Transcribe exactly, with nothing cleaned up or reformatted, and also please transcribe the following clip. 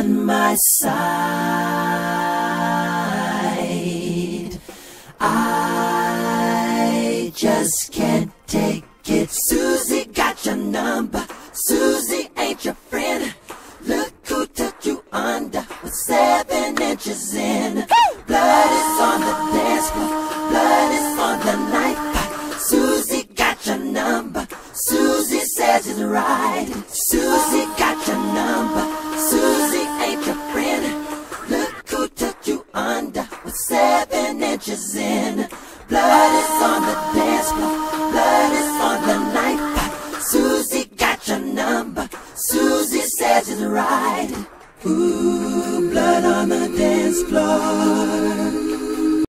on my side. I just can't take it. Susie got your number. Susie ain't your friend. Look who took you under with seven inches in. Blood is on the dance floor. Blood is on the night fight. Susie got your number. Susie says it's right. Susie got your number. Susie ain't your friend. Look who took you under with seven inches in. Blood is on the dance floor. Blood is on the night fight. Susie got your number. Susie says it's right. Ooh, blood on the dance floor.